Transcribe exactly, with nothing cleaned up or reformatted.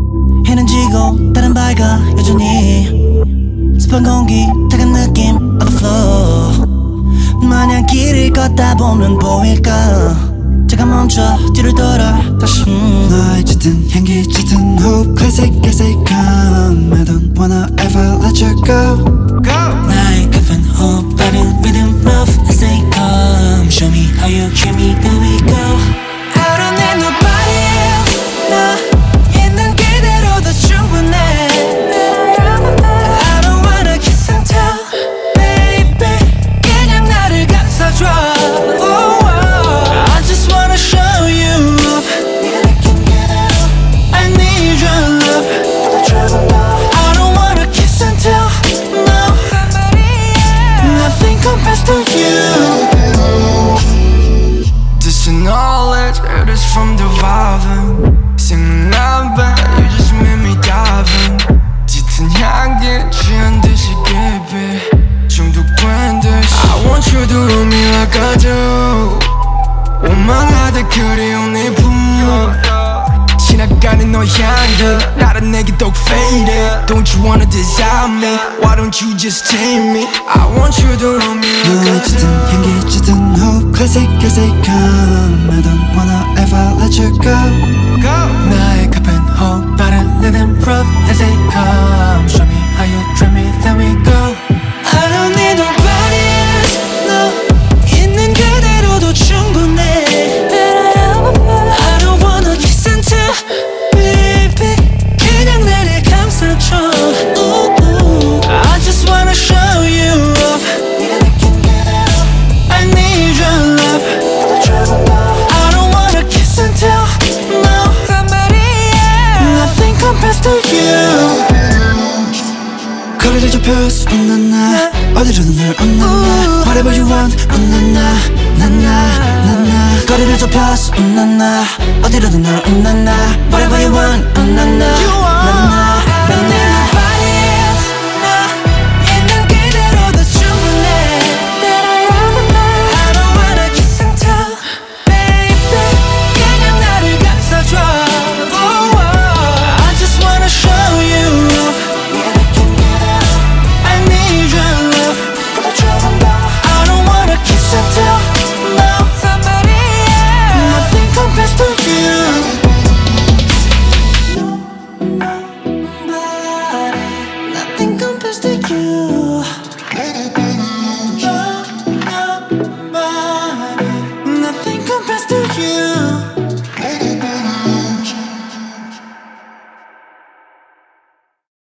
해는 지고 달은 밝아 여전히 습한 공기 타간 느낌 of the flow 마냥 길을 걷다 보면 보일까 잠깐 멈춰 뒤를 돌아 다시 음. 너의 짙은 향기 짙은 호흡 classic as they come I don't wanna ever let you go, go. 나의 급한 호흡 빠른 rhythm rough as they come Show me how you treat me here we go I don't need nobody else 나 있는 그대로도 충분해 I don't wanna kiss and tell baby 그냥 나를 감싸줘 I just wanna show you up I need your love I don't wanna kiss and tell no nothing compares to you This knowledge, it is from the vibing Singing out bad, you just made me diving 짙은 향기 취한 듯이 깊이 중독된 듯이 I want you to love me like I do 원망하듯 그리운 네 품목 지나가는 너의 향기 나를 내게 더욱 faded Don't you wanna desire me Why don't you just take me I want you to love me like I 너의 do 짙은 향기 짙은 호흡 classic as they come I don't wanna ever let you go, go. 나의 급한 호흡 빠른 rhythm rough as they come Show me how you treat me then we go I don't need nobody else 너 있는 그대로도 충분해 I don't wanna kiss and tell baby 그냥 나를 감싸줘 ooh, ooh. I just wanna show you up I need your love I don't wanna kiss and tell no nothing compares to you 거리를 좁혀 수없는 나 어디로든 널 얻는다 Whatever you want 얻는다 나나나나 거리를 좁혀 수없는 나 어디로든 널 얻는다 Whatever you want 얻는다